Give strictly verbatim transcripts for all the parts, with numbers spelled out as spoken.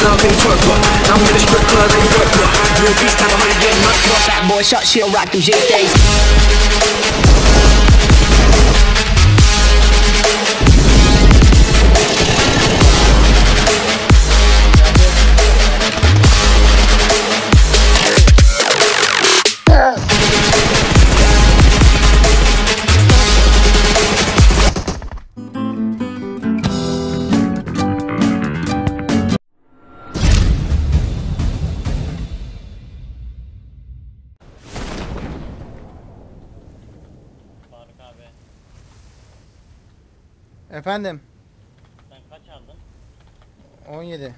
love in twerk, I'm in the strip club and work. Real beast have a hundred get much more. Fat boy shot, she'll rock them J days. Efendim? Sen kaç aldın? on yedi.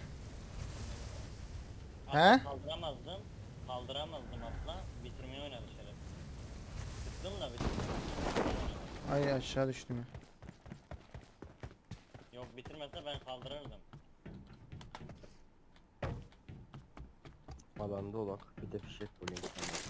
Abi He? kaldıramazdım. Kaldıramazdım atla. Bitirmeyi oynadı şeref. Sıktım da bitirdim. Ay aşağı düştüm ya. Yok bitirmese ben kaldırırdım. Alanda olak. Bir de fişek bulayım.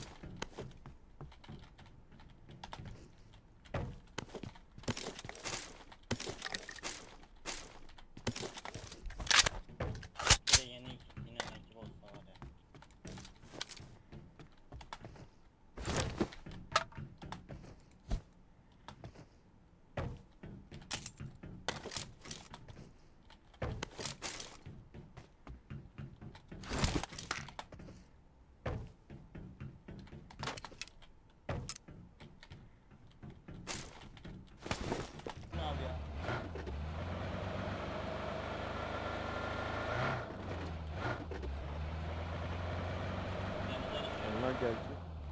Bir de yeni yine ekip olsa var ya. Ne abi ya? Yanımıza düşüyor. Onlar geldi.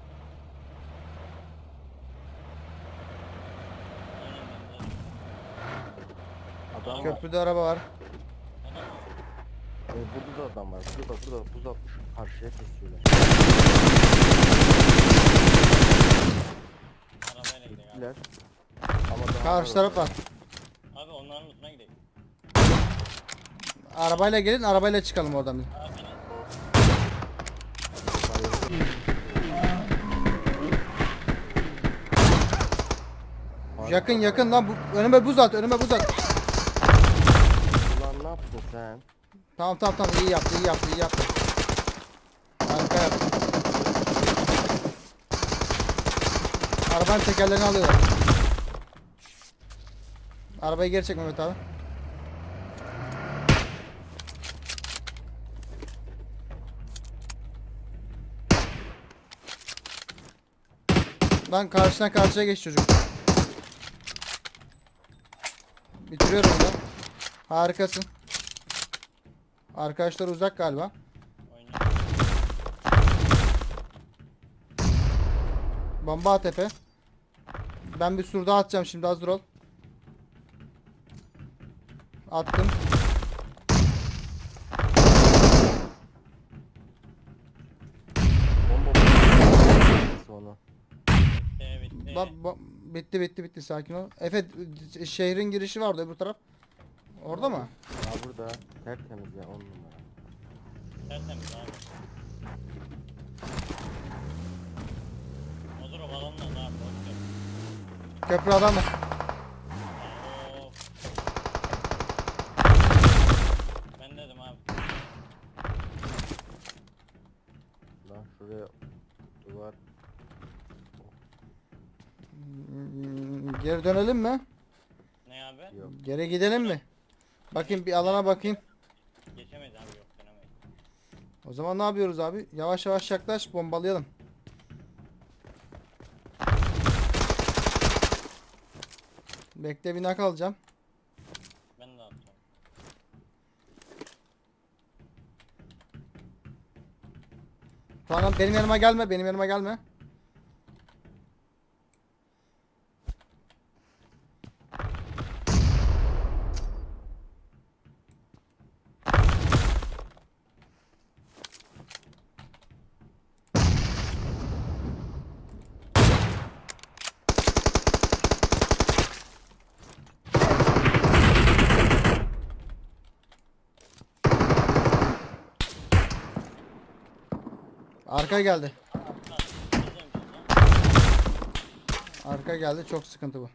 Aynen yanımıza düşüyor. Adam var. Köprüde araba var. Adam mı? Ee, burada da adam var. Burada burada buz atmış. Karşıya kesiyorlar. Arabayla gidelim abi. Gittiler. Ama daha Karşı taraf var. Abi onların üstüne gidelim. Arabayla gelin, arabayla çıkalım oradan. Abi Yakın yakın lan, bu, önüme buz at, önüme buz at. Ulan ne yaptın sen? Tamam tamam tamam, iyi yaptı, iyi yaptı, iyi yaptı. Harika yaptı. Arabanın tekerlerini alıyorlar. Arabayı geri çek Mehmet abi. Lan karşıdan karşıya geç çocuk. Bitiriyorum onu. Harikasın. Arkadaşlar uzak galiba. oynuyor. Bomba at tepe. Ben bir sur daha atacağım şimdi, hazır ol. Attım. Bomba bomba. Sonra. Bitti bitti. Ba ba bitti bitti bitti, sakin ol. Efe, şehrin girişi vardı öbür taraf. Orada mı? Ya burada tertemiz ya, on numara. Tertemiz abi. Hazır o balonla da abi. Boş ver. Köprü adam var. Of. Ben dedim abi. Lan şuraya duvar. Hmm, Geri dönelim mi? Ne abi? Yok. Geri gidelim mi? Bakayım bir alana bakayım. Geçemeyiz abi, yok dönemeyiz. O zaman ne yapıyoruz abi? Yavaş yavaş yaklaş, bombalayalım. Bekle, bir nak alacağım. Ben de atacağım. Tamam, benim yanıma gelme, benim yanıma gelme. Arka geldi. Arka geldi, çok sıkıntı bu.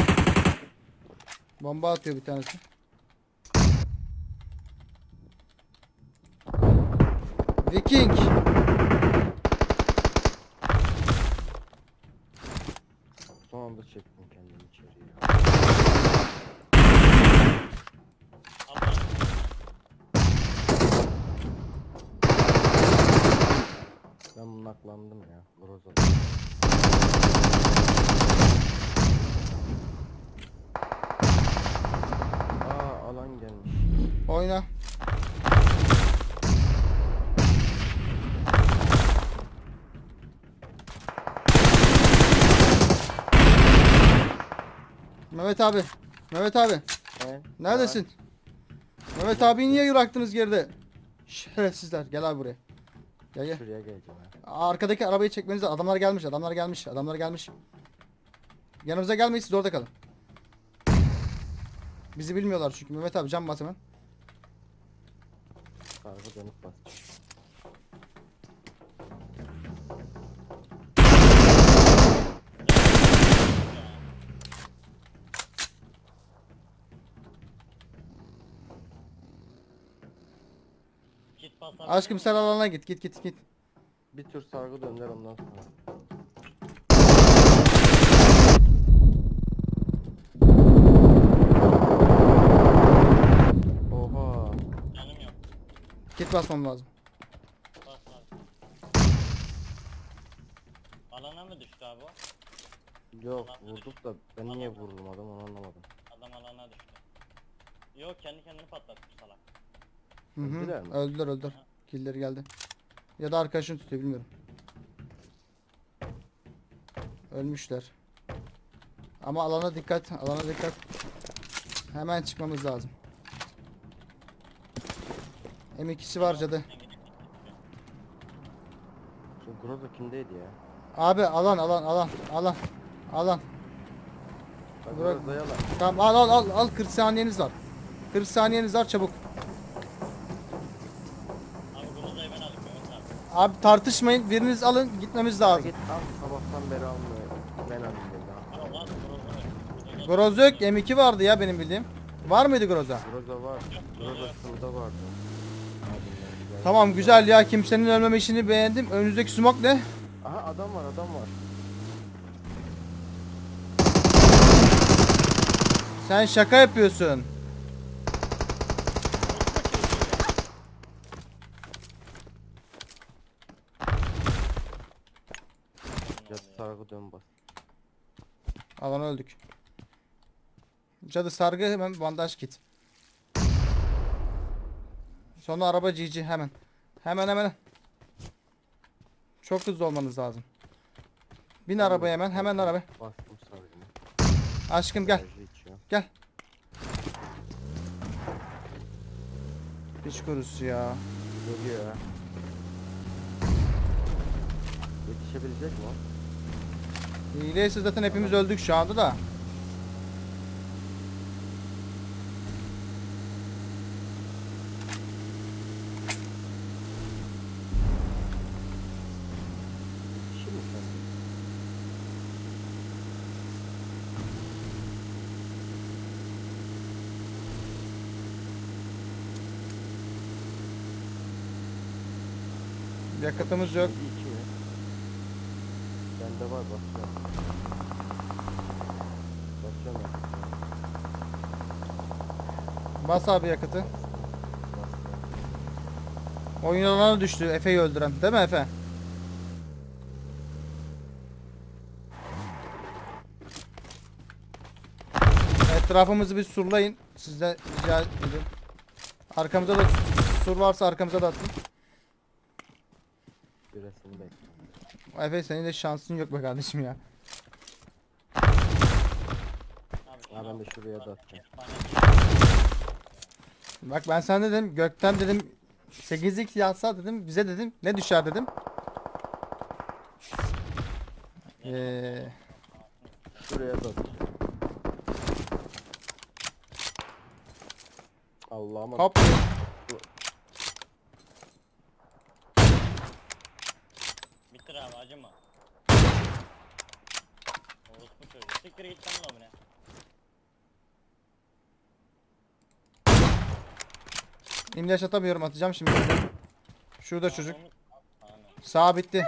Bomba atıyor bir tanesi. Viking. Son anda çektim kendimi içeriye. Abla. Ben bunaklandım ya. Groza. Aa alan gelmiş. Oyna. Mehmet abi. Mehmet abi. He? Neredesin? Mehmet abi niye bıraktınız geride? Şerefsizler. Gel abi buraya. Gel Aa, gel. şuraya geleceğim ha. Arkadaki arabayı çekmeniz lazım. Adamlar gelmiş. Adamlar gelmiş. Adamlar gelmiş. Yanımıza gelmeyin, siz orada kalın. Bizi bilmiyorlar çünkü. Mehmet abi cam bas hemen. Sargı dönüp basacağım. Kit basar. Aşkım sen alana git. Git git git. Bir tür sargı dönder ondan sonra. Oha. Canım yok. Git basmam lazım. Bas bas. Alana mı düştü abi o? Yok vurduk da ben niye vurulmadım onu anlamadım. Adam alana düştü. Yok kendi kendini patlatmış salak. Hı hı. Öldüler mi? Öldüler öldüler. Killleri geldi. Ya da arkadaşını tutuyor bilmiyorum. Ölmüşler. Ama alana dikkat. Alana dikkat. Hemen çıkmamız lazım. M ikisi var cadı. Şu Groza kimdeydi ya? Abi alan alan alan alan. Alan. Bak Bırak. Groza'ya lan. Tamam al al al al kırk saniyeniz var. kırk saniyeniz var çabuk. Abi Groza'yı ben alayım Mehmet abi. Abi tartışmayın. Biriniz alın gitmemiz Ya lazım. git al sabahtan beri almıyor. Ben alayım dedi ha. Al lan Groza yok. Groza yok. M iki vardı ya benim bildiğim. Var mıydı Groza? Groza var. Groza şurada vardı. Tamam güzel ya, kimsenin ölmeme işini beğendim. Önünüzdeki smoke ne? Aha adam var adam var. Sen şaka yapıyorsun. Cadı sargı dön bas. Alan öldük. Cadı sargı hemen bandaj kit. Sonra araba cici hemen. Hemen hemen. Çok hızlı olmanız lazım. Bin arabaya hemen hemen araba. Bastım sargımı. Aşkım gel. Enerji içiyor. Gel. Hiç kurusu ya. Geliyor ya. Yetişebilecek mi o? Hileyse zaten hepimiz öldük şu anda da. Yetişir mi sen? Yakıtımız yok. Yedi iki mi? Bende var basıyorum. Basıyorum ya. Bas abi yakıtı. Bastım. Oyun alanına düştü Efe'yi öldüren. Değil mi Efe? Etrafımızı bir surlayın. Sizden rica ediyorum. Arkamıza da sur varsa arkamıza da atın. Süresini bekliyorum. Efe senin de şansın yok be kardeşim ya. Abi Ha ben de şuraya da atacağım. Bak ben sana dedim gökten dedim sekizlik yağsa dedim bize dedim ne düşer dedim. Ee, Şuraya da atacağım. Allah'ım. hop. Bitir abi acıma. Orospu çocuğu. Siktir git lan bu ne? İmleç atamıyorum, atacağım şimdi. Şurada çocuk. Onu- Aynen. Sağ bitti.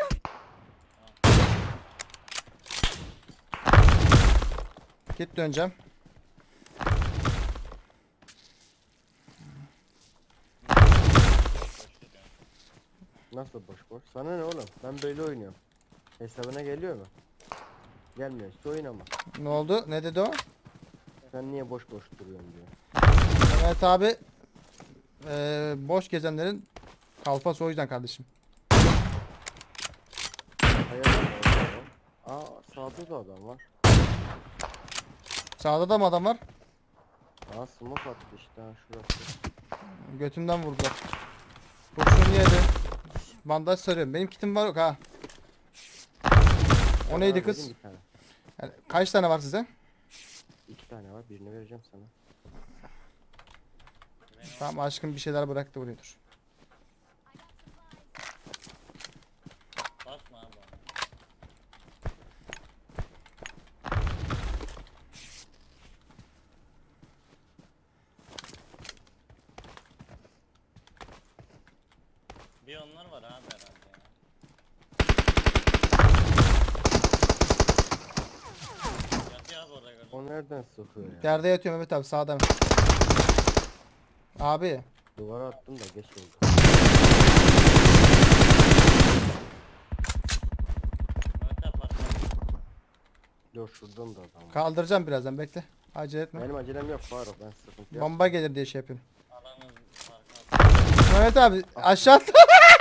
Git döneceğim. Nasıl boş boş? Sana ne oğlum? Ben böyle oynuyorum. Hesabına geliyor mu? Gelmiyor işte oynama. Ne oldu? Ne dedi o? Sen niye boş boş duruyorsun diyor. Mehmet abi eee, boş gezenlerin kalfası o yüzden kardeşim. Hayal adam. Aa sağda da adam var. Sağda da mı adam var? Aa smoke attı işte ha şurası. Götümden vurdular. Kurşun yedi. Bandaj sarıyorum. Benim kitim var yok ha. O neydi Aa, kız? vereyim bir tane. Yani kaç tane var size? İki tane var birini vereceğim sana. Tamam aşkım bir şeyler bıraktı buraya dur. Basma abi. Bir onlar var abi herhalde ya. Yatıyor abi orada gördüm. O nereden sıkıyor ya? Yerde yatıyor Mehmet abi sağda. Abi Duvara attım da geç oldu. Mehmet abi patladı. Dur şuradan da adam var. kaldıracağım birazdan bekle. Acele etme. Benim acelem yok Faruk ben sıkıntı yok. Bomba gelir diye şey yapıyorum. Alanın farkı. Mehmet abi aşağı at.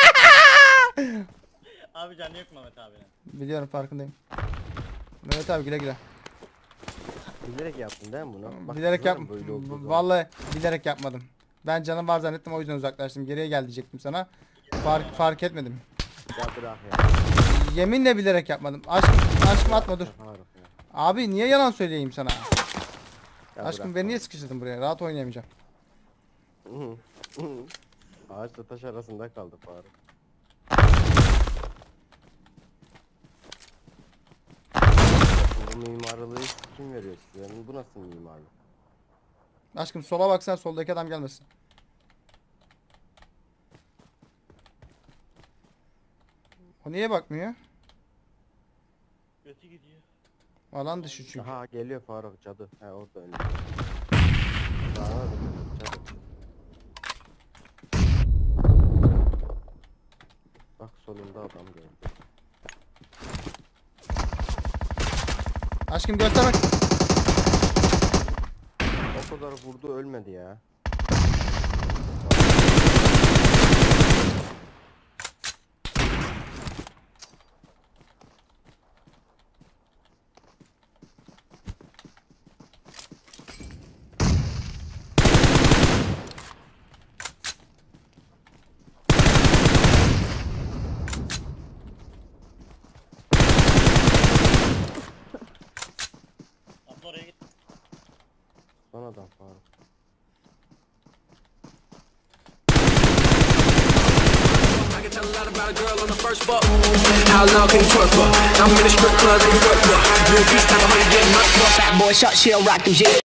Abi canı yok Mehmet abinin. Biliyorum farkındayım. Mehmet abi güle güle. Bilerek yaptın değil mi bunu? Bak, Bilerek kızarım yapmadım. böyle olduğu zaman. Vallahi bilerek yapmadım. Ben canım var zannettim o yüzden uzaklaştım. Geriye gel diyecektim sana. Fark fark etmedim. Ya bırak ya. Yeminle bilerek yapmadım. Aşkım aşkım atma dur. Faruk ya. Abi niye yalan söyleyeyim sana? Ya Aşkım bırak beni niye Faruk. sıkıştırdın buraya? Rahat oynayamayacağım. Hı hı. Hı hı. Ağaçla taş arasında kaldı Faruk. Bu mimarlığı kim veriyor size? Bu nasıl mimarlık? Aşkım sola baksan soldaki adam gelmesin. O niye bakmıyor? Götü gidiyor. Alan dışı çünkü. Aha geliyor Faruk cadı. He orada önünde. Daha var cadı. Bak solunda adam gördü. Aşkım göster bak. O kadar vurdu ölmedi ya. Abla oraya git. Son adam Faruk. I can tell a lot about a girl on the first fuck. How long can you twerk for? I'm in the strip club and you work for. You a beast, time to get much more. Fat boy shot, she'll rock them J.